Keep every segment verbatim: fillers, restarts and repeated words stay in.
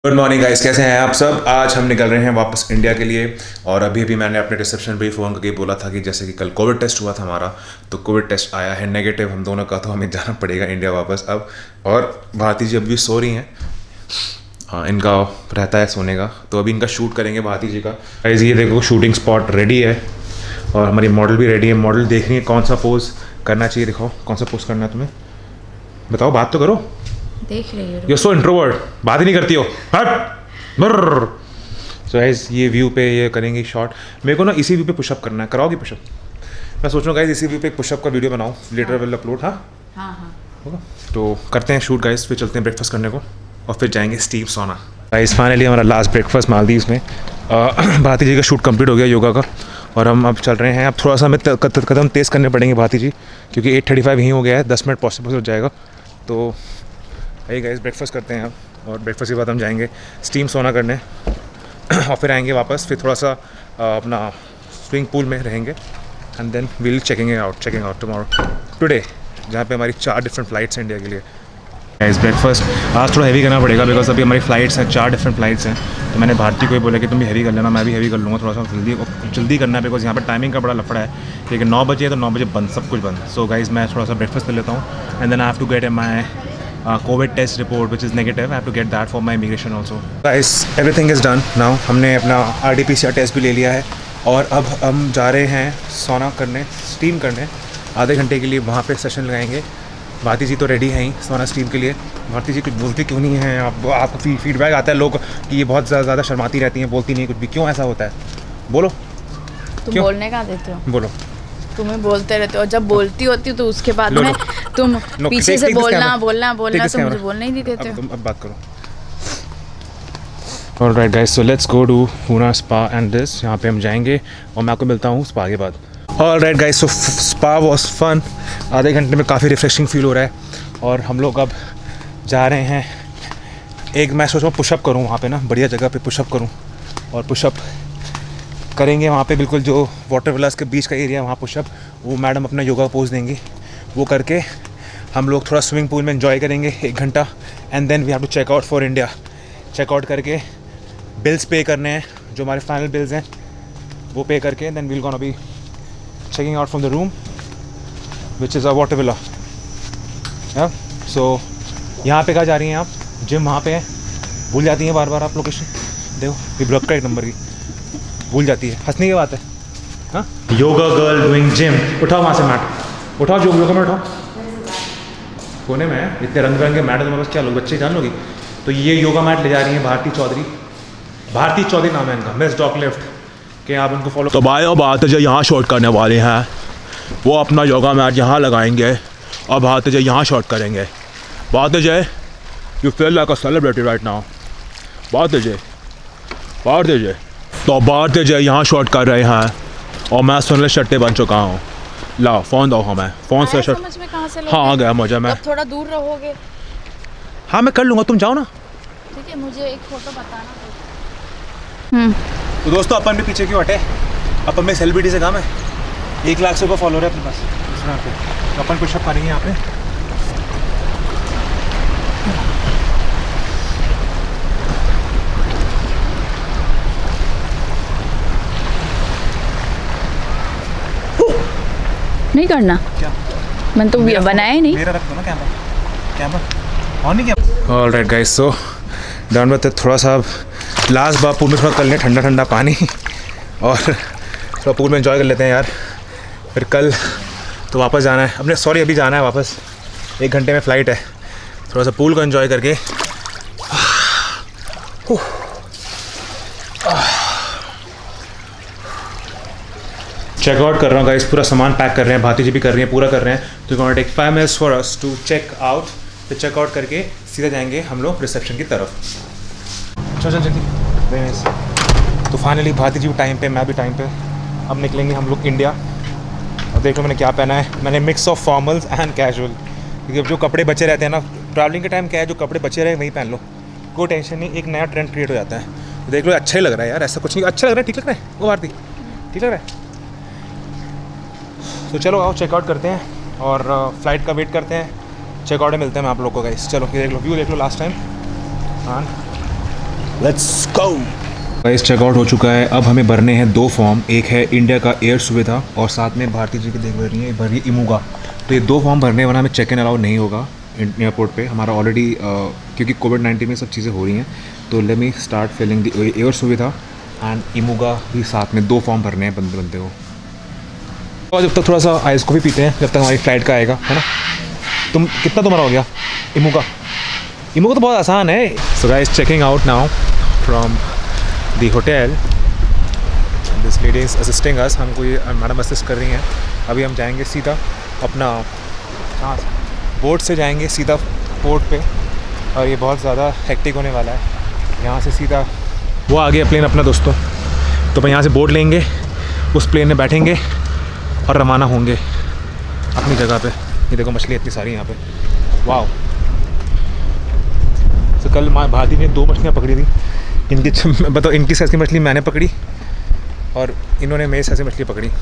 Good morning guys, कैसे हैं आप सब। आज हम निकल रहे हैं वापस इंडिया के लिए। और अभी अभी मैंने अपने रिसेप्शन पे फ़ोन करके बोला था कि जैसे कि कल कोविड टेस्ट हुआ था हमारा, तो कोविड टेस्ट आया है नेगेटिव हम दोनों का, तो हमें जाना पड़ेगा इंडिया वापस अब। और भारती जी अभी सो रही हैं, हाँ इनका रहता है सोने का, तो अभी इनका शूट करेंगे भारती जी का। गाइस ये देखो शूटिंग स्पॉट रेडी है और हमारी मॉडल भी रेडी है। मॉडल देख रही है कौन सा पोज करना चाहिए, दिखाओ कौन सा पोज करना है तुम्हें, बताओ, बात तो करो। देख रही हो, यू सो इंट्रोवर्ट, बात ही नहीं करती हो, हट। सो गाइस ये व्यू पे ये करेंगे शॉट। मेरे को ना इसी व्यू पे पुशअप करना है, कराओगी पुशअप? मैं सोच रहा हूँ गाइस इसी व्यू पे एक पुशअप का वीडियो बनाऊँ, लेटर विल अपलोड। हाँ हाँ हाँ होगा, तो करते हैं शूट गाइस, फिर चलते हैं ब्रेकफास्ट करने को और फिर जाएंगे स्टीव सोना। गाइस फाइनली हमारा लास्ट ब्रेकफास्ट मालदीव्स में। भारती जी का शूट कंप्लीट हो गया योगा का, और हम अब चल रहे हैं। अब थोड़ा सा हमें कदम तेज़ करने पड़ेंगे भारती जी, क्योंकि एट थर्टी फाइव यहीं हो गया है, दस मिनट पॉसिबल हो जाएगा। तो आइए गाइस ब्रेकफास्ट करते हैं अब, और ब्रेकफास्ट के बाद हम जाएंगे स्टीम सोना करने और फिर आएंगे वापस। फिर थोड़ा सा अपना स्विमिंग पूल में रहेंगे and then will checking out checking out tomorrow today, जहाँ पे हमारी चार डिफरेंट फ़्लाइट्स हैं इंडिया के लिए। गाइस ब्रेकफास्ट आज थोड़ा हैवी करना पड़ेगा, बिकॉज अभी हमारी फ़्लाइट्स हैं, चार डिफरेंट फ़्लाइट्स हैं। तो मैंने भारती को ही बोला कि तुम भी हैवी कर लेना, मैं भी हैवी कर लूँगा, थोड़ा सा जल्दी जल्दी करना है, बिकॉज यहाँ पर टाइमिंग का बड़ा लफड़ा है। लेकिन नौ बजे है तो नौ बजे बंद, सब कुछ बंद। सो गाइस मैं थोड़ा सा ब्रेकफास्ट कर लेता हूँ and then I have to get my Uh, COVID test report which is negative. I have to get that for my immigration also. Guys, everything is done now. हमने अपना R D P C R test भी ले लिया है और अब हम जा रहे हैं सोना करने, स्टीम करने। आधे घंटे के लिए वहाँ पे सेशन लगाएंगे। भारती जी तो रेडी हैं ही सोना स्टीम के लिए। भारती जी कुछ बोलती क्यों नहीं हैं आप? आपको फी, फीडबैक आता है लोग कि ये बहुत ज़्यादा शर्माती रहती हैं, बोलती नहीं कुछ भी, क्यों ऐसा होता है? बोलो। तुम क्यों? बोलने का देते हो? बोलो। तुम्हें बोलते रहते हो, और जब बोलती होती हो तो उसके बाद में तुम पीछे से बोलना बोलना बोलना तो मुझे बोलने ही नहीं देते हो। तुम अब बात करो। Alright guys, so let's go to Poona spa and this. यहाँ पे हम जाएंगे और मैं आपको मिलता हूँ स्पा के बाद। Alright guys, so spa was fun. आधे घंटे में काफ़ी रिफ्रेशिंग फील हो रहा है और हम लोग अब जा रहे हैं। एक मैं सोच रहा हूँ पुशअप करूँ वहाँ पे ना, बढ़िया जगह पे पुशअप करूँ और पुशअप करेंगे वहाँ पे, बिल्कुल जो वाटर विलास के बीच का एरिया वहाँ पुशअप। वो मैडम अपना योगा पोज देंगी, वो करके हम लोग थोड़ा स्विमिंग पूल में एंजॉय करेंगे एक घंटा and then we have to check out for India. Checkout करके बिल्स पे करने हैं, जो हमारे फाइनल बिल्स हैं वो पे करके then we'll gonna be checking out from the room which is a water villa. So यहाँ पे कहाँ जा रही हैं आप? जिम वहाँ पे है, भूल जाती हैं बार बार आप लोकेशन। देखो ये ब्लॉक का एक नंबर की भूल जाती है, हंसने की बात है। हाँ योगा गर्ल डूइंग जिम। उठाओ वहाँ से मैट, उठाओ जो योगा मैट उठाओ। कोने में है, इतने रंग बिरंगे मैट है तुम्हारे पास, क्या लोग बच्चे जान लोगी? तो ये योगा मैट ले जा रही है भारती चौधरी। भारती चौधरी नाम है इनका, मिस डॉक लिफ्ट के, आप इनको फॉलो। तो भाई अब आते जो यहाँ शॉट करने वाले हैं, वो अपना योगा मैट यहाँ लगाएंगे और भारती जो यहाँ शॉट करेंगे। Bharti Jai you feel like a celebrity right now. Bharti Jai Bharti जय तो भारती जय यहाँ शॉट कर रहे हैं और मैं सुनले शट्टे बन चुका हूँ। लाओ फ़ोन दो हमें, फ़ोन से शट। हाँ आ गया मुझे, मैं थोड़ा दूर रहोगे। हाँ मैं कर लूँगा, तुम जाओ ना। ठीक है, मुझे एक फोटो बताना। हम्म तो दोस्तों अपन भी पीछे क्यों हटे, अपन में सेलिब्रिटी से काम है, एक लाख से ऊपर फॉलोअर है अपने पास इंस्टाग्राम पे। तो अपन पुशअप करेंगे यहाँ पे। नहीं करना क्या? मैंने तो बनाया ही नहीं। मेरा रख दो ना कैमरा, कैमरा ऑन नहीं किया। Alright guys, so done with it. थोड़ा सा लास्ट बार पूल में थोड़ा कर लें ठंडा ठंडा पानी और थोड़ा पूल में एंजॉय कर लेते हैं यार। फिर कल तो वापस जाना है अपने, सॉरी अभी जाना है वापस, एक घंटे में फ़्लाइट है। थोड़ा सा पूल को एंजॉय करके चेकआउट कर रहा हूँ गाइस, पूरा सामान पैक कर रहे हैं, भारती जी भी कर रही हैं, पूरा कर रहे हैं। तो gonna take five minutes for us to check out. फिर चेकआउट करके सीधा जाएंगे हम लोग रिसेप्शन की तरफ। चल चल जल्दी। तो फाइनली भारती जी भी टाइम पे, मैं भी टाइम पे, अब निकलेंगे हम लोग इंडिया। और देख लो मैंने क्या पहना है, मैंने mix of formals and casual, क्योंकि जो कपड़े बचे रहते हैं ना ट्रैवलिंग के टाइम, क्या है जो कपड़े बचे रहे वही पहन लो, कोई टेंशन नहीं, एक नया ट्रेंड क्रिएट हो जाता है। तो देख लो अच्छा ही लग रहा है यार, ऐसा कुछ नहीं, अच्छा लग रहा है, ठीक लग रहा है वो भारती, ठीक लग रहा है। तो चलो आओ चेकआउट करते हैं और फ्लाइट का वेट करते हैं। चेकआउट में मिलते हैं मैं आप लोग को गाइस। चलो ये देख लो, व्यू देख लो लास्ट टाइम। हाँ लेट्स गो। गाइस चेकआउट हो चुका है। अब हमें भरने हैं दो फॉर्म, एक है इंडिया का एयर सुविधा और साथ में भारतीय जी की देख रही है भर रही है इमूगा। तो ये दो फॉर्म भरने वाला हमें चेक इन अलाउ नहीं होगा एयरपोर्ट पे हमारा ऑलरेडी, क्योंकि कोविड नाइन्टीन में सब चीज़ें हो रही हैं। तो let me start filling the Air Suvidha and इमूगा भी साथ में, दो फॉर्म भरने हैं बंदे बंदे को। और जब तक थोड़ा सा आइस को भी पीते हैं जब तक हमारी फ़्लाइट का आएगा, है ना। तुम कितना तुम्हारा हो गया इमूगा? इमूगा तो बहुत आसान है। So guys checking out now from the hotel. This lady is assisting us. हमको ये मैडम असिस्ट कर रही हैं। अभी हम जाएंगे सीधा अपना, हाँ, बोट से जाएंगे सीधा पोर्ट पे और ये बहुत ज़्यादा हेक्टिक होने वाला है। यहाँ से सीधा वो आ गया प्लेन अपना दोस्तों। तो भाई यहाँ से बोट लेंगे, उस प्लेन में बैठेंगे और रवाना होंगे अपनी जगह पे। ये देखो मछली इतनी सारी यहाँ पे, वाह। तो कल माँ भाती ने दो मछलियाँ पकड़ी थी। इनकी बताओ, इनकी साइज़ की मछली मैंने पकड़ी और इन्होंने मेरे साइज़ की मछली पकड़ी।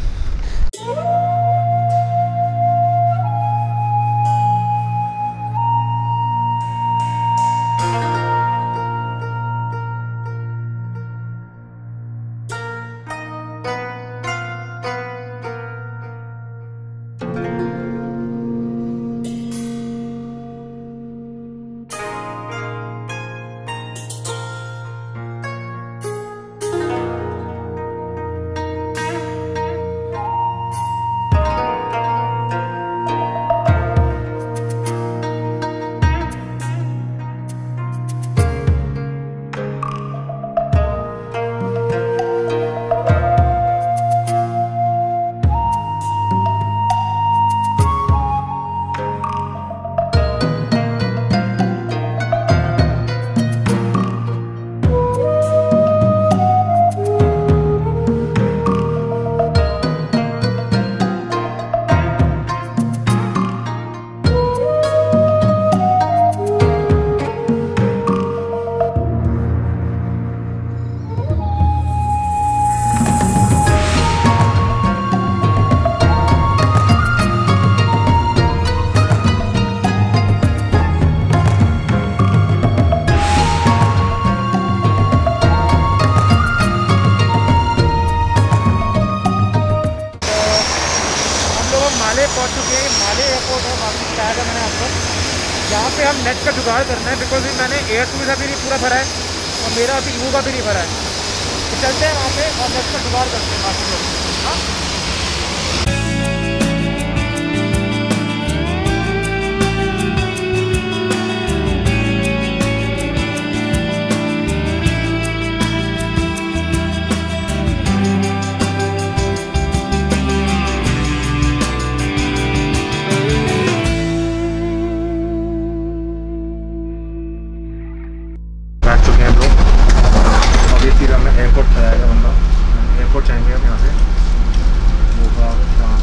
पहुंच चुके हैं। माले एयरपोर्ट है, वापस बताया था मैंने आपको। यहाँ पे हम नेट का जुगाड़ करना है, बिकॉज मैंने एयर सुविधा भी नहीं पूरा भरा है और मेरा अभी यू का भी नहीं भरा है। तो चलते हैं वहाँ पे और नेट का जुगाड़ करते हैं बाकी लोग। हाँ एयरपोर्ट जाएगा बंदा, एयरपोर्ट जाएंगे हम यहाँ से। होगा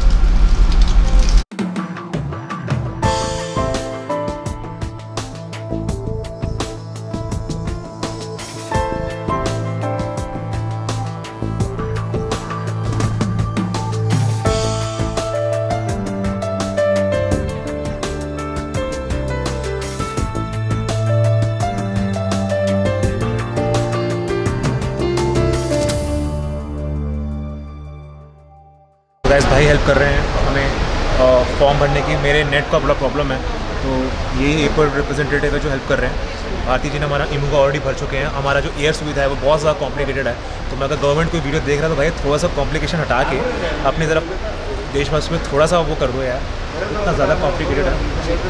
गाइस भाई हेल्प कर रहे हैं हमें फॉर्म भरने की। मेरे नेट का बड़ा प्रॉब्लम है, तो ये एयरपोर्ट रिप्रेजेंटेटिव है जो हेल्प कर रहे हैं। भारती जी ने हमारा इमूगा ऑलरेडी भर चुके हैं। हमारा जो एयर सुविधा है वो बहुत ज़्यादा कॉम्प्लिकेटेड है, तो मैं अगर गवर्नमेंट कोई वीडियो देख रहा तो भाई थोड़ा सा कॉम्प्लिकेशन हटा के अपनी तरफ देशवासी में थोड़ा सा वो कर दो यार, इतना ज़्यादा कॉम्प्लिकेटेड है।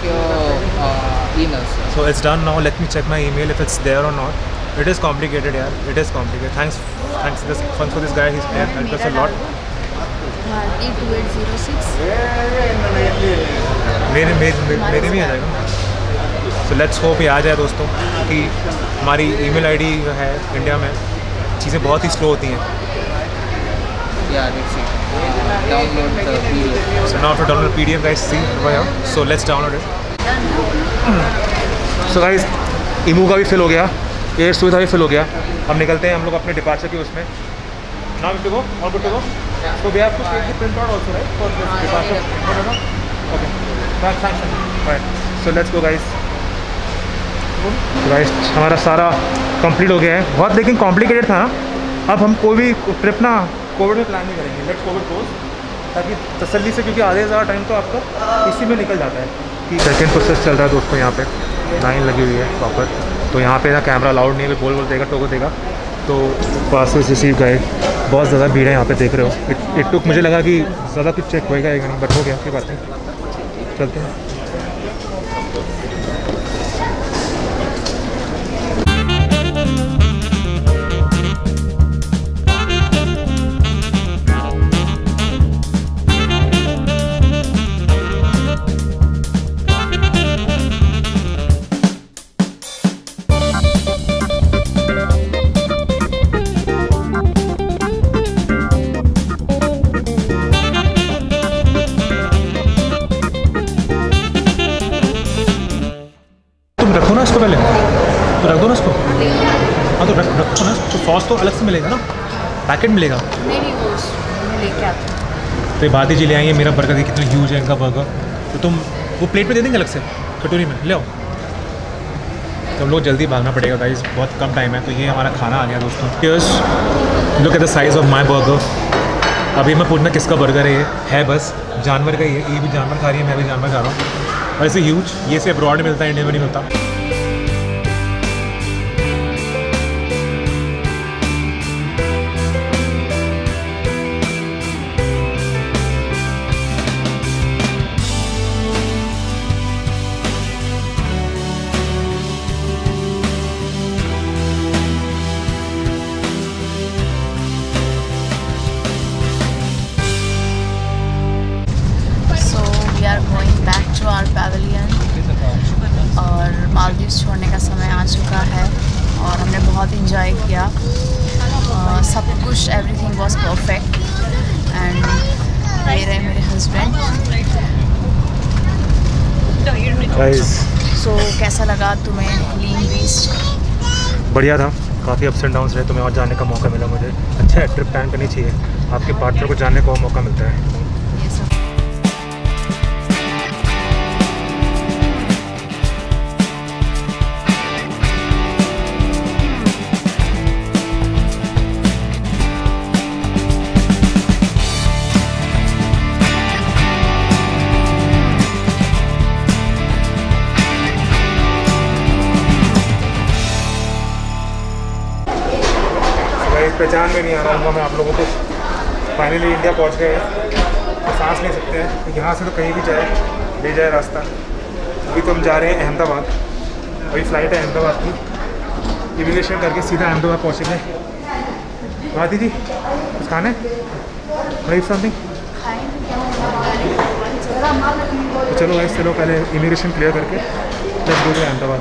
So it's done now, let me check my email if it's there or not. It is complicated यार, it is complicated. Thanks thanks this thanks for this guy, he is helped us a lot. Bharti two eight zero six मेरे मेरे मेरे भी आ जाएगा। So let's hope ये आ जाए दोस्तों, कि हमारी ईमेल आईडी जो है इंडिया में चीज़ें बहुत ही स्लो होती हैं। So now to download P D F guys, see over here. So let's download it. So guys, इमूगा भी फिल हो गया, एयर सुविधा भी फिल हो गया। हम निकलते हैं हम लोग अपने डिपार्चर के उसमें। Now we have to go, all good to go. So we have to take the print out also, right? For this departure. No, no, no. Okay. Thanks, thanks. Right. So let's go guys. Guys हमारा सारा complete हो गया है, बहुत लेकिन complicated था ना। अब हम कोई भी ट्रिप ना कोविड में प्लान नहीं करेंगे, लेट्स कोविड क्लोज, ताकि तसल्ली से, क्योंकि आधे ज़्यादा टाइम तो आपका इसी में निकल जाता है। कि सेकेंड प्रोसेस चल रहा है दोस्तों, यहाँ पे लाइन लगी हुई है प्रॉपर, तो यहाँ पे ना कैमरा अलाउड नहीं है, बोल बोल देगा टोको देगा। तो पार्सल्स रिसीव गए, बहुत ज़्यादा भीड़ है यहाँ पे, देख रहे हो। इट इट टुक, मुझे लगा कि ज़्यादा कुछ चेक होएगा एक नहीं, बट हो गया, कोई बात नहीं, चलते हैं। रखो ना इसको, पहले तो रख दो ना इसको। हाँ तो रख रखो ना, तो सॉस तो अलग से मिलेगा ना, पैकेट मिलेगा। नहीं नहीं वो मैं लेके आता हूँ। तो ये बात ही ले आई है, मेरा बर्गर कितना ह्यूज है इनका बर्गर, तो तुम वो प्लेट में दे देंगे अलग से कटोरी में, ले आओ। तो हम लोग जल्दी भागना पड़ेगा गाइस, बहुत कम टाइम है। तो ये हमारा खाना आ गया दोस्तों। Yes, look at the size of my burger. अभी मैं पूछना किसका बर्गर है, ये है बस जानवर का ही है, ये भी जानवर खा रही है, मैं भी जानवर खा रहा हूँ। और ऐसे ह्यूज, ये से अब्रॉड मिलता है, इंडिया में नहीं मिलता। और मालदीव्स छोड़ने का समय आ चुका है और हमने बहुत इंजॉय किया, uh, सब कुछ, एवरीथिंग वाज परफेक्ट। एंड ये रहे मेरे हस्बैंड। सो कैसा लगा तुम्हें लीन बीस्ट? बढ़िया था, काफ़ी अप्स एंड डाउन्स रहे, तुम्हें और जानने का मौका मिला मुझे। अच्छा है, ट्रिप प्लान करनी चाहिए, आपके पार्टनर को जानने का मौका मिलता है। ये सब पहचान में नहीं आ रहा हूँ मैं आप लोगों को। फाइनली इंडिया पहुँच गए हैं, तो सांस ले सकते हैं, तो यहाँ से तो कहीं भी जाए ले जाए रास्ता। अभी तो हम जा रहे हैं अहमदाबाद, अभी फ़्लाइट है अहमदाबाद की, इमिग्रेशन करके सीधा अहमदाबाद पहुँचेंगे। भारती जी कुछ खाना है, समथिंग? तो चलो भाई, चलो पहले इमिग्रेशन क्लियर करके लेट्स गो टू अहमदाबाद।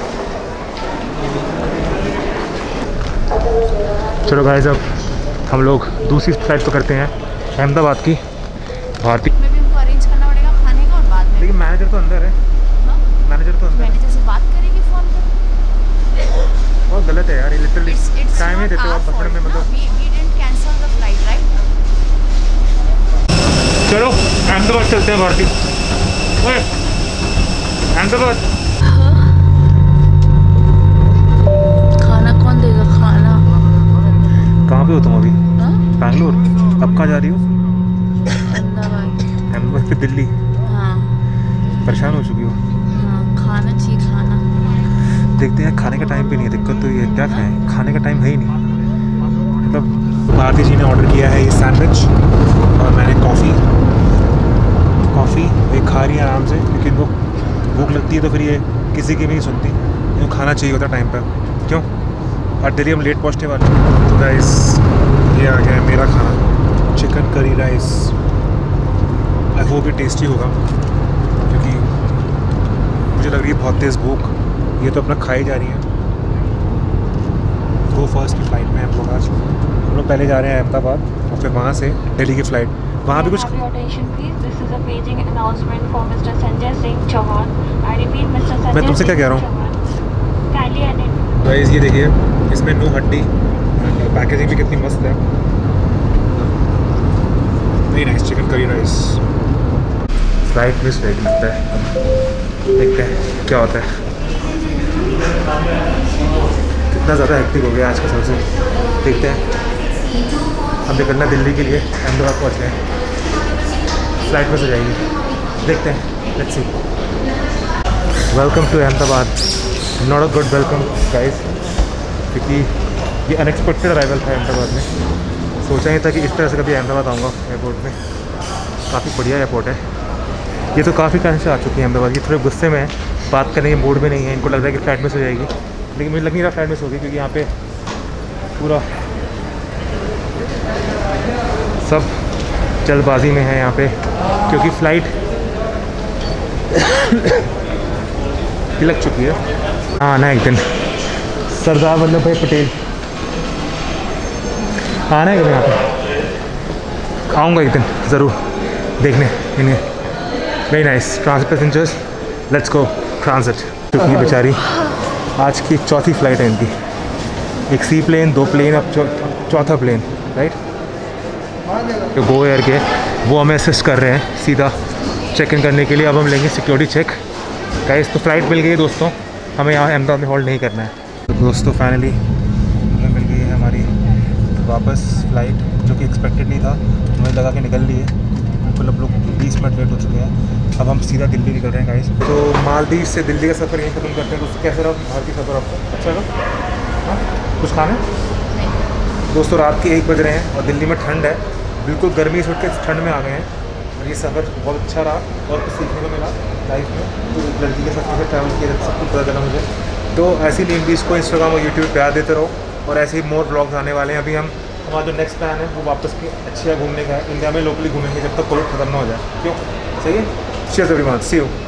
चलो गाइस, अब हम लोग दूसरी फ्लाइट तो करते हैं अहमदाबाद की। भारती में भी हमको अरेंज करना पड़ेगा खाने का और बाद में, लेकिन मैनेजर तो अंदर है। हाँ? मैनेजर तो अंदर मैनेजर से बात करेगी फ़ोन पर। बहुत गलत है यार, लिटरली टाइम ही देते हो आप पकड़ में, मतलब we we didn't cancel the flight, right? चलो अहमदाबाद चलते हैं भारती। ओए अहमदाबाद खाना कौन देगा? खाना कहाँ पे हो तुम अभी? बैंगलोर। अब कहाँ जा रही हो? अहमदाबाद। अहमदाबाद से दिल्ली? हाँ। परेशान हो चुकी हो? हाँ, खाना चाहिए, खाना। देखते हैं, खाने का टाइम भी नहीं है, दिक्कत तो ये क्या खाएं, खाने का टाइम है ही नहीं। मतलब भारती जी ने ऑर्डर किया है ये सैंडविच और मैंने कॉफ़ी कॉफ़ी ये खा रही है आराम से, लेकिन वो भूख लगती है तो फिर ये किसी की भी नहीं सुनती, ये खाना चाहिए होता टाइम पर, क्यों? और डेली हम लेट पहुँचने वाले हैं। तो गाइस ये आ गया है मेरा खाना, chicken curry rice. I hope ये टेस्टी होगा, क्योंकि मुझे लग रही है बहुत तेज़ भूख। ये तो अपना खाई जा रही है। गो फर्स्ट की फ़्लाइट में हम लोग आज हम लोग पहले जा रहे हैं अहमदाबाद और फिर वहाँ से दिल्ली की फ़्लाइट। वहाँ भी कुछ मैं तुमसे क्या कह रहा हूँ गाइस, ये देखिए इसमें नो हड्डी, पैकेजिंग भी कितनी मस्त है। Very nice chicken curry rice. Flight miss ready लगता है, देखते हैं क्या होता है। कितना ज़्यादा हेक्टिक हो गया आज का सबसे। देखते हैं, हम निकलना दिल्ली के लिए, अहमदाबाद पहुँच गए, फ्लाइट में से जाएगी, देखते हैं, let's see. Welcome to Ahmedabad, not a good welcome guys, क्योंकि ये अनएक्सपेक्टेड अराइवल था अहमदाबाद में। सोचा नहीं था कि इस तरह से कभी अहमदाबाद आऊँगा एयरपोर्ट में। काफ़ी बढ़िया एयरपोर्ट है ये, तो काफ़ी टाइम से आ चुकी है अहमदाबाद। ये थोड़े गुस्से में है, बात करने के मूड में नहीं है, इनको लग रहा है कि फ्लाइट में से जाएगी, लेकिन मुझे लग नहीं रहा फ्लाइट में से होगी, क्योंकि यहाँ पे पूरा सब जल्दबाजी में है यहाँ पे, क्योंकि फ़्लाइट लग चुकी है। हाँ आना एक दिन, सरदार वल्लभ भाई पटेल आना है कभी यहाँ पे, आऊँगा एक दिन ज़रूर देखने इन्हें। Very nice transit passengers, let's go transit. क्योंकि बेचारी आज की चौथी फ़्लाइट है इनकी, एक सी प्लेन, दो प्लेन, अब चौ, चौथा प्लेन, राइट। जो गो एयर के वो हमें असिस्ट कर रहे हैं सीधा चेक इन करने के लिए। अब हम लेंगे सिक्योरिटी चेक। गाइस तो फ़्लाइट मिल गई है दोस्तों, हमें यहाँ अहमदाबाद में होल्ड नहीं करना है। तो दोस्तों फाइनली हमें मिल गई है हमारी वापस फ़्लाइट, जो कि एक्सपेक्टेड नहीं था, हमें लगा कि निकल ली है, बिल्कुल अब लोग बीस मिनट लेट हो चुके हैं। अब हम सीधा दिल्ली निकल रहे हैं गाइस। तो मालदीव से दिल्ली का सफ़र यहीं ख़त्म करते हैं दोस्तों। कैसा रहा भारतीय सफ़र आपको? अच्छा रहा? हाँ कुछ खाना? दोस्तों रात के एक बज रहे हैं और दिल्ली में ठंड है, बिल्कुल गर्मी से उठ के ठंड में आ गए हैं, और ये सफ़र बहुत अच्छा रहा और कुछ सीखने को मिला लाइफ में। तो एक लड़की के साथ कैसे ट्रैवल किया सब कुछ पता चला मुझे। तो ऐसी लीडीज़ को इंस्टाग्राम और यूट्यूब पे प्यार देते रहो, और ऐसे ही मोर ब्लॉग्स आने वाले हैं। अभी हम हमारा जो नेक्स्ट प्लान है वो वापस की अच्छी घूमने का है, इंडिया में लोकली घूमेंगे जब तक कोविड खत्म ना हो जाए। क्यों? सही है। Cheers everyone, see you.